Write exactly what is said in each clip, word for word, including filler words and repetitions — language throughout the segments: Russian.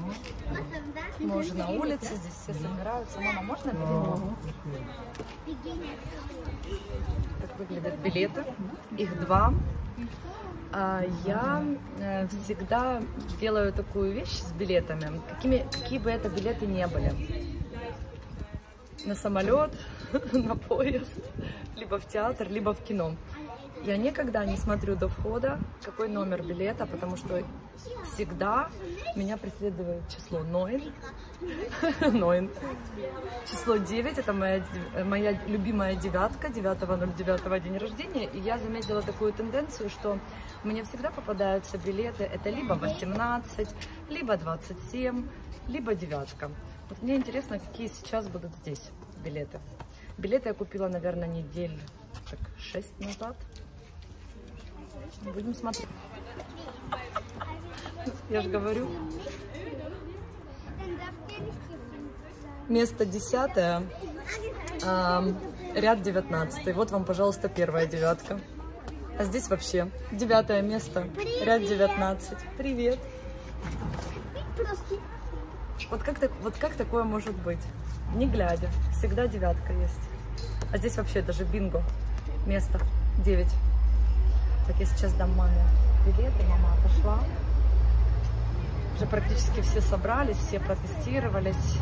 Мы уже на улице, здесь все собираются. Мама, можно билеты? Так выглядят билеты. Их два. Я всегда делаю такую вещь с билетами, какими, какие бы это билеты ни были. На самолет, на поезд, либо в театр, либо в кино. Я никогда не смотрю до входа, какой номер билета, потому что всегда меня преследует число ноль. ноль. Число девять, это моя, моя любимая девятка, девятого ноль девятого день рождения. И я заметила такую тенденцию, что мне всегда попадаются билеты, это либо восемнадцать, либо двадцать семь, либо девятка. Вот мне интересно, какие сейчас будут здесь билеты. Билеты я купила, наверное, недель так, шесть назад. Будем смотреть. Я же говорю. Место десятое, э, ряд девятнадцатый. Вот вам, пожалуйста, первая девятка. А здесь вообще девятое место, ряд девятнадцать. Привет. Вот как, так, вот как такое может быть? Не глядя, всегда девятка есть. А здесь вообще даже бинго. Место девять. Так, я сейчас дам маме привет, и мама отошла. Уже практически все собрались, все протестировались.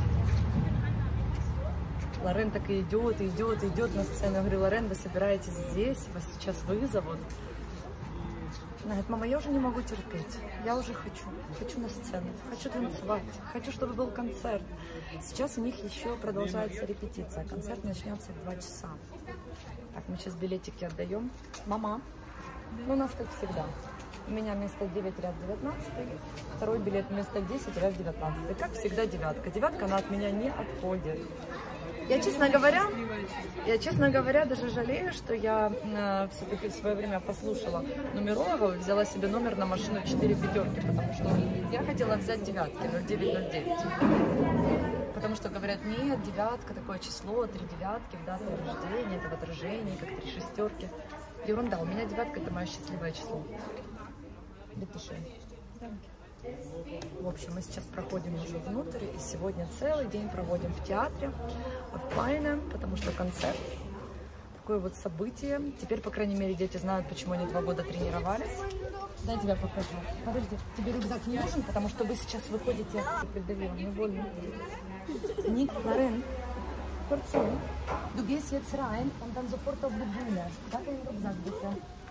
Лорен так и идет, и идет, и идет на сцену. Я говорю, Лорен, вы собираетесь здесь, вас сейчас вызовут. Она говорит, мама, я уже не могу терпеть, я уже хочу, хочу на сцену, хочу танцевать, хочу, чтобы был концерт. Сейчас у них еще продолжается репетиция, концерт начнется в два часа. Так, мы сейчас билетики отдаем. Мама, ну у нас как всегда. У меня место девять, ряд девятнадцатый, второй билет место десять, ряд девятнадцатый. Как всегда девятка. Девятка, она от меня не отходит. Я, честно говоря, я, честно говоря, даже жалею, что я э, все-таки в свое время послушала нумерологов и взяла себе номер на машину четыре пятерки, потому что я хотела взять девятки, ноль девять ноль девять. Потому что говорят, нет, девятка, такое число, три девятки в дате рождения, это в отражении, как три шестерки. Ерунда, у меня девятка — это мое счастливое число. Допиши. В общем, мы сейчас проходим уже внутрь, и сегодня целый день проводим в театре, в Пайне, потому что концерт. Такое вот событие. Теперь, по крайней мере, дети знают, почему они два года тренировались. Да, я тебя покажу. Подожди, тебе рюкзак не нужен, потому что вы сейчас выходите... Придавила, не больно. Ник, Лорен, Порцон, du gehst jetzt rein und dann sofort auf die Bühne. Дай мне рюкзак, bitte.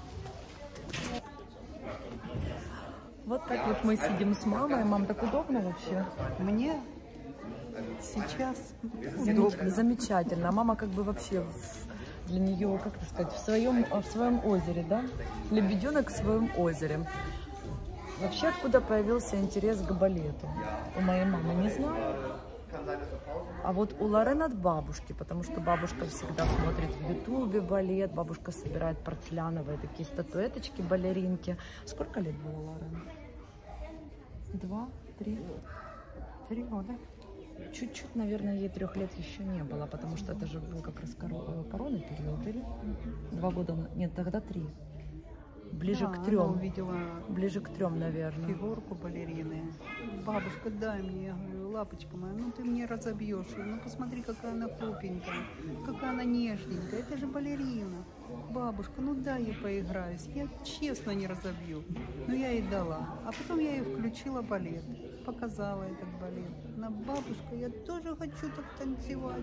Вот так вот мы сидим с мамой. Мам, так удобно вообще? Мне сейчас Замеч... замечательно. А мама как бы вообще в... для нее, как это сказать, в своем, в своем озере, да? Лебеденок в своем озере. Вообще, откуда появился интерес к балету? У моей мамы не знаю. А вот у Лорен от бабушки, потому что бабушка всегда смотрит в ютубе балет, бабушка собирает порцеляновые такие статуэточки, балеринки. Сколько лет было Лорен? Два, три, три года. Чуть-чуть, наверное, ей трех лет еще не было, потому что это же был как раз коронный период, или? Два года, нет, тогда три. Ближе да, к трем. Увидела Ближе к трем, наверное. Фигурку балерины. Бабушка, дай мне. Я говорю, лапочка моя, ну ты мне разобьешь ее. Ну посмотри, какая она хрупенькая, какая она нежненькая. Это же балерина. Бабушка, ну дай я поиграюсь. Я честно не разобью. Но я ей дала. А потом я ей включила балет. Показала этот балет. Она, бабушка, я тоже хочу так танцевать.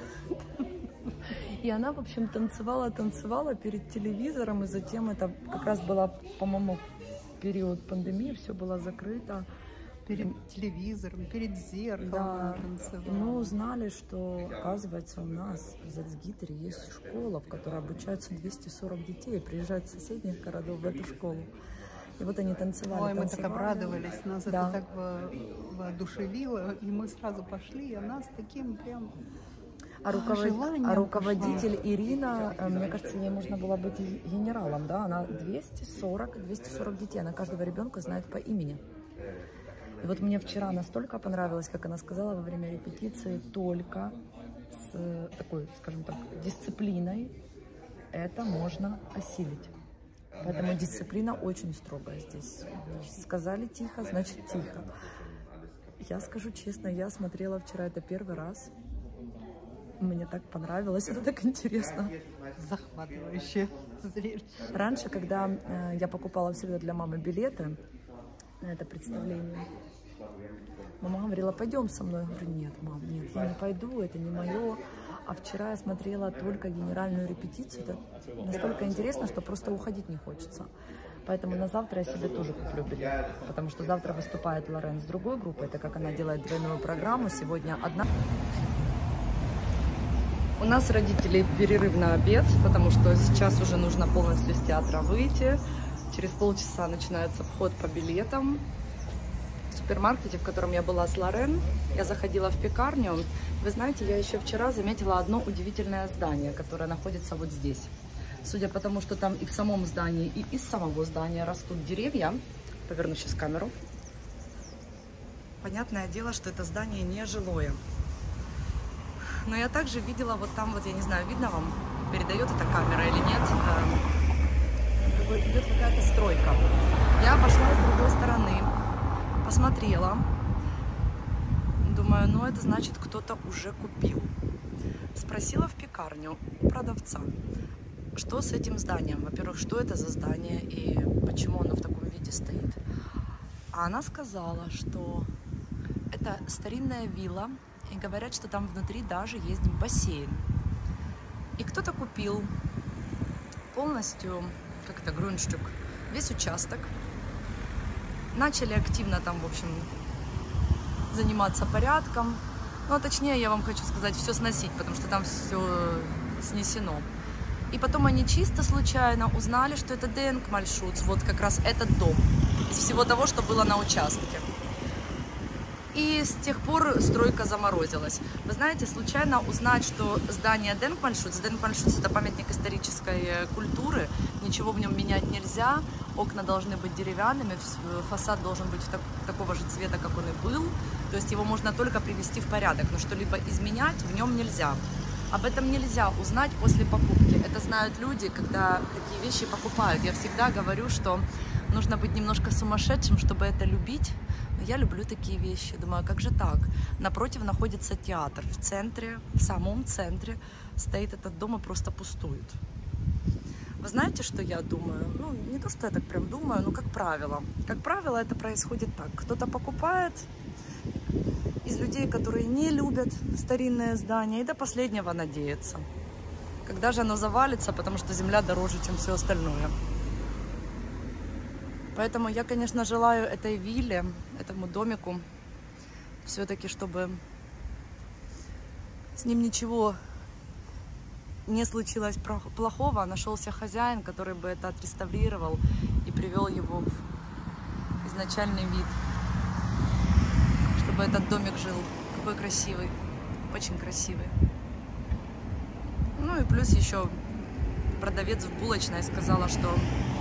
И она, в общем, танцевала, танцевала перед телевизором, и затем это как раз была, по-моему, период пандемии, все было закрыто. Перед телевизором, перед зеркалом да. танцевала. И мы узнали, что, оказывается, у нас в Зальцгитере есть школа, в которой обучаются двести сорок детей, приезжают из соседних городов в эту школу. И вот они танцевали. Ой, мы танцевали. так обрадовались, нас да. это так воодушевило, и мы сразу пошли, а нас таким прям... А, руковод... а руководитель пошла. Ирина, мне кажется, ей можно было быть генералом, да? Она двести сорок, двести сорок детей, она каждого ребенка знает по имени. И вот мне вчера настолько понравилось, как она сказала во время репетиции, только с такой, скажем так, дисциплиной это можно осилить. Поэтому дисциплина очень строгая здесь. Сказали тихо, значит тихо. Я скажу честно, я смотрела вчера это первый раз. Мне так понравилось, это так интересно. Захватывающе зрелище. Раньше, когда э, я покупала всегда для мамы билеты на это представление, мама говорила, пойдем со мной. Я говорю, нет, мам, нет, я не пойду, это не мое. А вчера я смотрела только генеральную репетицию. Это настолько интересно, что просто уходить не хочется. Поэтому на завтра я себе тоже куплю билет. Потому что завтра выступает Лорен с другой группой. Это как она делает двойную программу. Сегодня одна. У нас с родителей перерыв на обед, потому что сейчас уже нужно полностью из театра выйти. Через полчаса начинается вход по билетам. В супермаркете, в котором я была с Лорен, я заходила в пекарню. Вы знаете, я еще вчера заметила одно удивительное здание, которое находится вот здесь. Судя по тому, что там и в самом здании, и из самого здания растут деревья. Поверну сейчас камеру. Понятное дело, что это здание не жилое. Но я также видела вот там, вот я не знаю, видно вам, передает эта камера или нет, идет какая-то стройка. Я пошла с другой стороны, посмотрела, думаю, ну это значит, кто-то уже купил. Спросила в пекарню у продавца, что с этим зданием, во-первых, что это за здание и почему оно в таком виде стоит. А она сказала, что это старинная вилла, и говорят, что там внутри даже есть бассейн. И кто-то купил полностью, как это, грунштюк, весь участок. Начали активно там, в общем, заниматься порядком. Ну, а точнее, я вам хочу сказать, все сносить, потому что там все снесено. И потом они чисто случайно узнали, что это Денкмальшуц, вот как раз этот дом, из всего того, что было на участке. И с тех пор стройка заморозилась. Вы знаете, случайно узнать, что здание Денкмальшуц, Денкмальшуц это памятник исторической культуры, ничего в нем менять нельзя, окна должны быть деревянными, фасад должен быть так, такого же цвета, как он и был, то есть его можно только привести в порядок, но что-либо изменять в нем нельзя. Об этом нельзя узнать после покупки. Это знают люди, когда такие вещи покупают. Я всегда говорю, что нужно быть немножко сумасшедшим, чтобы это любить. Но я люблю такие вещи. Думаю, как же так? Напротив находится театр. В центре, в самом центре стоит этот дом и просто пустует. Вы знаете, что я думаю? Ну, не то, что я так прям думаю, но как правило. Как правило, это происходит так. Кто-то покупает из людей, которые не любят старинное здание, и до последнего надеется. Когда же оно завалится, потому что земля дороже, чем все остальное. Поэтому я, конечно, желаю этой вилле, этому домику, все-таки, чтобы с ним ничего не случилось плохого, нашелся хозяин, который бы это отреставрировал и привел его в изначальный вид. Чтобы этот домик жил. Какой красивый. Очень красивый. Ну и плюс еще продавец в булочной сказала, что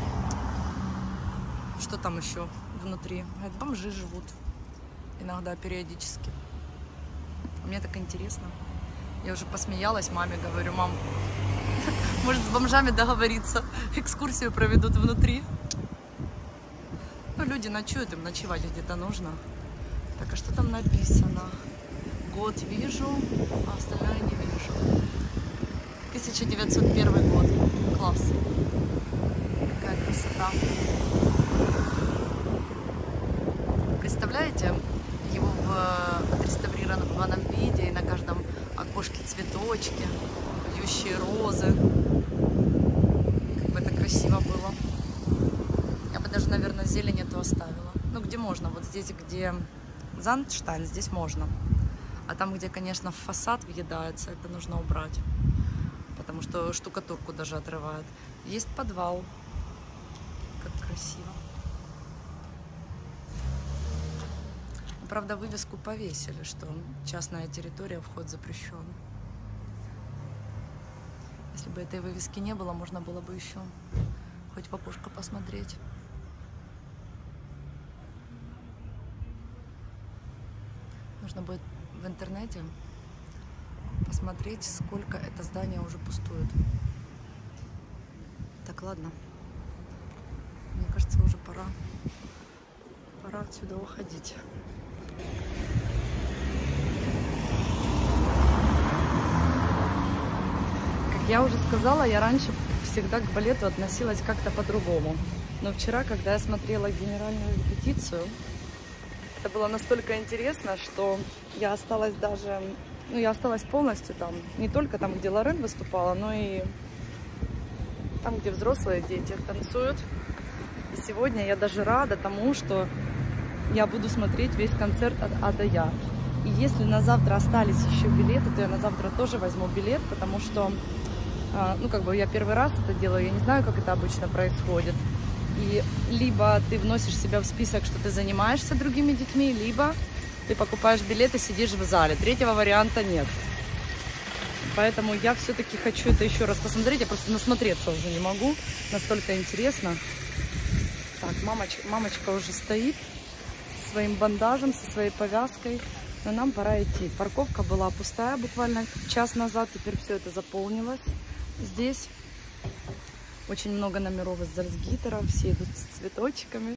что там еще внутри. Говорит, бомжи живут иногда, периодически. Мне так интересно. Я уже посмеялась маме, говорю, мам, может с бомжами договориться, экскурсию проведут внутри. Ну, люди ночуют, им ночевать где-то нужно. Так, а что там написано? Год вижу, а остальное не вижу. тысяча девятьсот первый год. Класс. Какая красота. Представляете, его в отреставрированном виде, и на каждом окошке цветочки, вьющие розы. Как бы это красиво было. Я бы даже, наверное, зелень эту оставила. Ну, где можно, вот здесь, где Зандштайн, здесь можно. А там, где, конечно, в фасад въедается, это нужно убрать. Потому что штукатурку даже отрывает. Есть подвал. Как красиво. Правда, вывеску повесили, что частная территория, вход запрещен. Если бы этой вывески не было, можно было бы еще хоть в окошко посмотреть. Нужно будет в интернете посмотреть, сколько это здание уже пустует. Так, ладно. Мне кажется, уже пора, пора отсюда уходить. Я уже сказала, я раньше всегда к балету относилась как-то по-другому. Но вчера, когда я смотрела генеральную репетицию, это было настолько интересно, что я осталась даже, ну, я осталась полностью там, не только там, где Лорен выступала, но и там, где взрослые дети танцуют. И сегодня я даже рада тому, что я буду смотреть весь концерт от А до Я. И если на завтра остались еще билеты, то я на завтра тоже возьму билет, потому что, ну, как бы я первый раз это делаю, я не знаю, как это обычно происходит. И либо ты вносишь себя в список, что ты занимаешься другими детьми, либо ты покупаешь билет и сидишь в зале. Третьего варианта нет. Поэтому я все-таки хочу это еще раз посмотреть. Я просто насмотреться уже не могу. Настолько интересно. Так, мамочка, мамочка уже стоит со своим бандажем, со своей повязкой. Но нам пора идти. Парковка была пустая буквально час назад. Теперь все это заполнилось. Здесь очень много номеров из Зальцгиттера. Все идут с цветочками.